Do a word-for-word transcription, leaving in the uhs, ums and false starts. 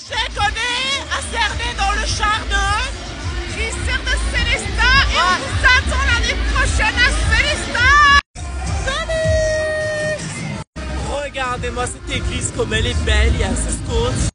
Je connais à Cerné dans le char de Christère de Célestat et Ah. on vous attend l'année prochaine à Célestat. Salut! Regardez-moi cette église comme elle est belle, il y a ce scotch.